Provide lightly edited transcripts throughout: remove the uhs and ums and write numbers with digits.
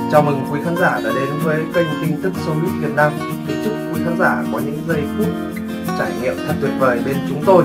Chào mừng quý khán giả đã đến với kênh tin tức Showbiz Việt Nam. Kính chúc quý khán giả có những giây phút trải nghiệm thật tuyệt vời bên chúng tôi.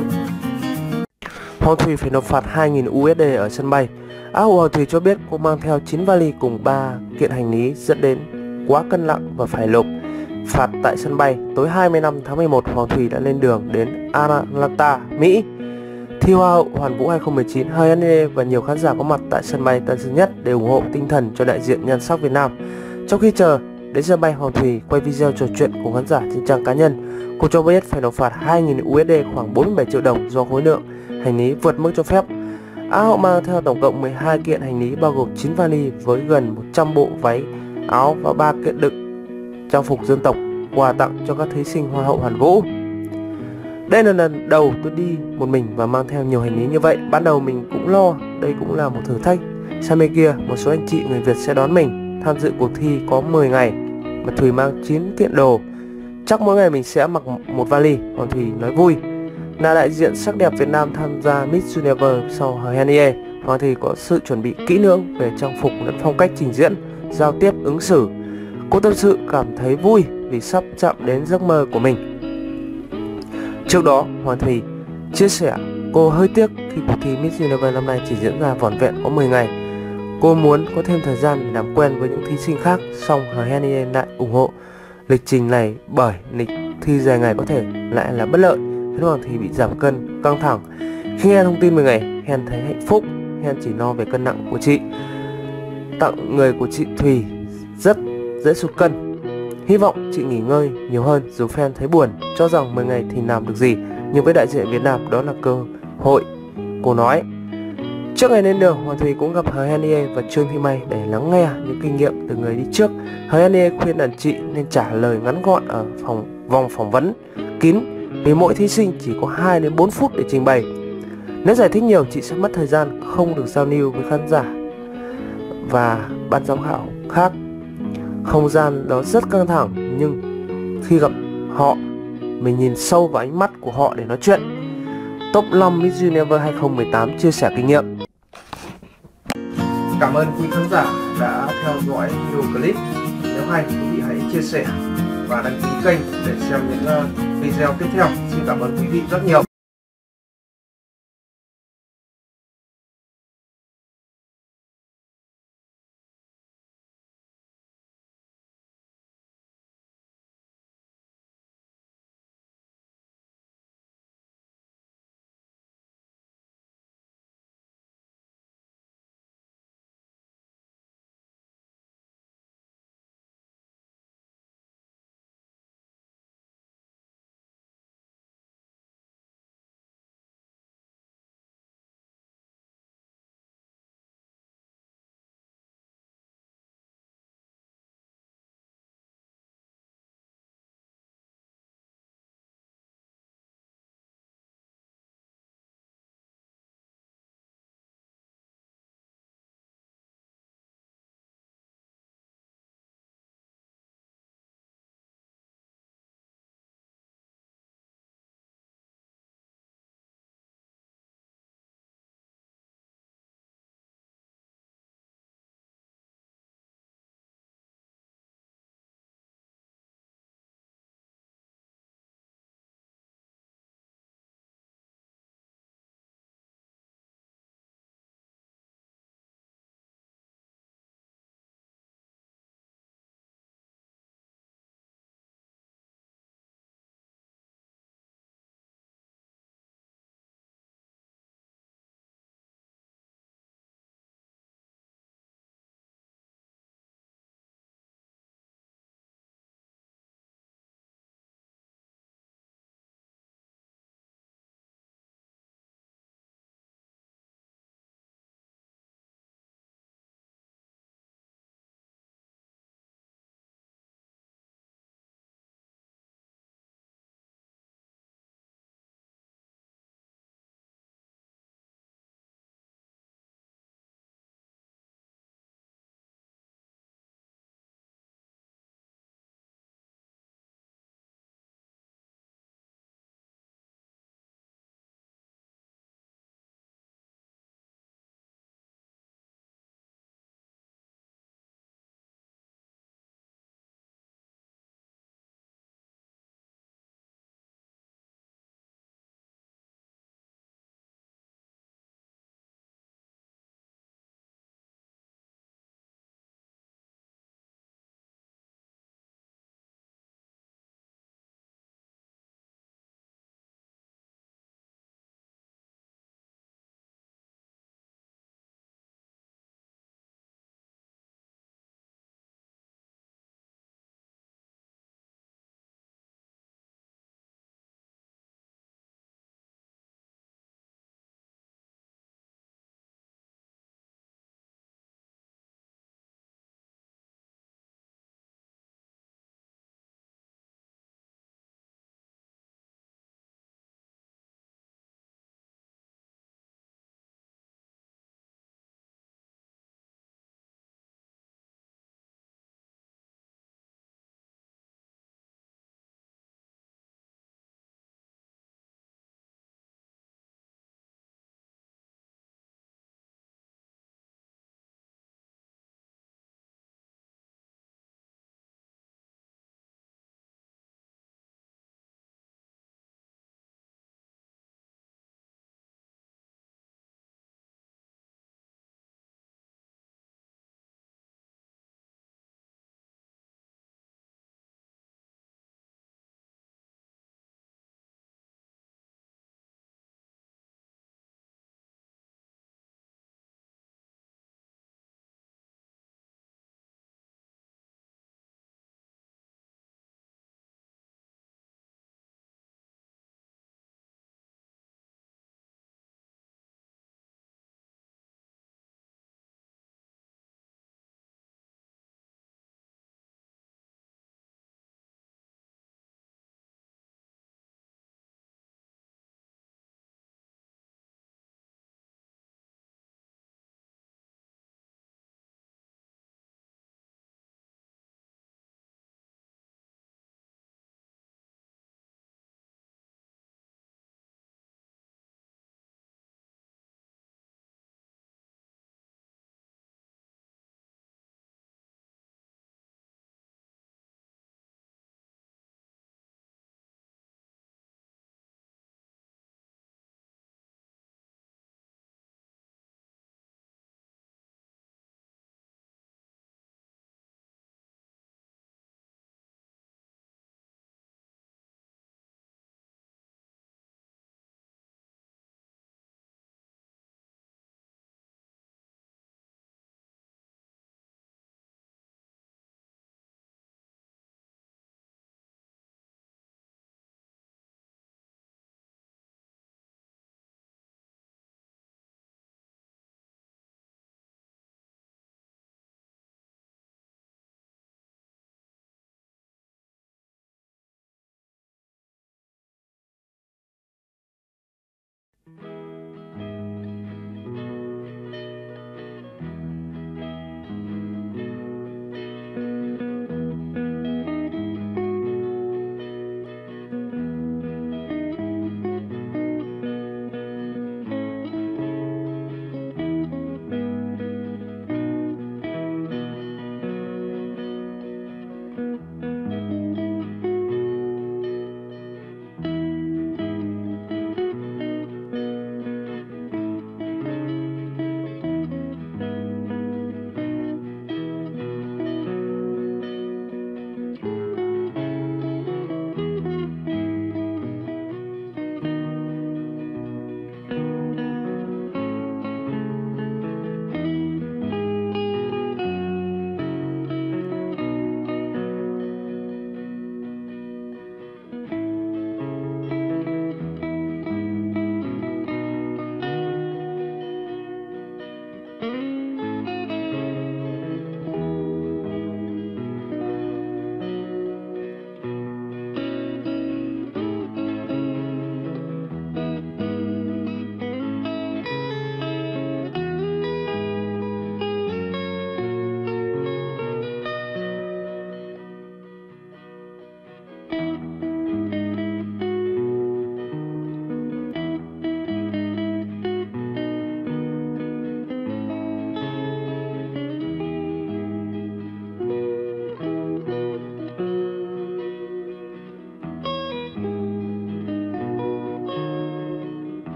Hoàng Thùy phải nộp phạt 2.000 USD ở sân bay. Hoàng Thùy cho biết cô mang theo 9 vali cùng 3 kiện hành lý dẫn đến quá cân nặng và phải nộp phạt tại sân bay. Tối 25 tháng 11, Hoàng Thùy đã lên đường đến Atlanta, Mỹ. Thi Hoa hậu Hoàn Vũ 2019, HNA và nhiều khán giả có mặt tại sân bay Tân Sơn Nhất để ủng hộ tinh thần cho đại diện nhan sắc Việt Nam. Trong khi chờ đến sân bay, Hoàng Thùy quay video trò chuyện cùng khán giả trên trang cá nhân. Cô cho biết phải nộp phạt 2.000 USD khoảng 47 triệu đồng do khối lượng hành lý vượt mức cho phép. Hậu mang theo tổng cộng 12 kiện hành lý bao gồm 9 vali với gần 100 bộ váy, áo và 3 kiện đựng trang phục dân tộc quà tặng cho các thí sinh Hoa hậu Hoàn Vũ. Đây là lần đầu tôi đi một mình và mang theo nhiều hành lý như vậy. Ban đầu mình cũng lo đây cũng là một thử thách. Sang bên kia, một số anh chị người Việt sẽ đón mình. Tham dự cuộc thi có 10 ngày mà Thùy mang 9 kiện đồ. Chắc mỗi ngày mình sẽ mặc một vali. Hoàng Thùy nói vui. Là đại diện sắc đẹp Việt Nam tham gia Miss Universe sau HNA, Hoàng Thùy có sự chuẩn bị kỹ lưỡng về trang phục lẫn phong cách trình diễn, giao tiếp, ứng xử. Cô tâm sự cảm thấy vui vì sắp chạm đến giấc mơ của mình. Trước đó, Hoàng Thùy chia sẻ cô hơi tiếc khi cuộc thi Miss Universe năm nay chỉ diễn ra vỏn vẹn có 10 ngày. Cô muốn có thêm thời gian để làm quen với những thí sinh khác, song HNA lại ủng hộ lịch trình này bởi lịch thi dài ngày có thể lại là bất lợi, khiến Hoàng Thùy bị giảm cân, căng thẳng. Khi nghe thông tin 10 ngày, Hen thấy hạnh phúc. Hen chỉ lo về cân nặng của chị. Tặng người của chị Thùy rất dễ sụt cân. Hy vọng chị nghỉ ngơi nhiều hơn, dù fan thấy buồn, cho rằng 10 ngày thì làm được gì, nhưng với đại diện Việt Nam đó là cơ hội, cô nói. Trước ngày lên đường, Hoàng Thùy cũng gặp HNA và Trương Thị May để lắng nghe những kinh nghiệm từ người đi trước. HNA khuyên đàn chị nên trả lời ngắn gọn ở vòng phỏng vấn kín, vì mỗi thí sinh chỉ có 2 đến 4 phút để trình bày. Nếu giải thích nhiều, chị sẽ mất thời gian, không được giao lưu với khán giả và ban giám khảo khác. Không gian đó rất căng thẳng, nhưng khi gặp họ, mình nhìn sâu vào ánh mắt của họ để nói chuyện. Top 5 Miss Universe 2018 chia sẻ kinh nghiệm. Cảm ơn quý khán giả đã theo dõi video clip. Nếu hay, quý vị hãy chia sẻ và đăng ký kênh để xem những video tiếp theo. Xin cảm ơn quý vị rất nhiều.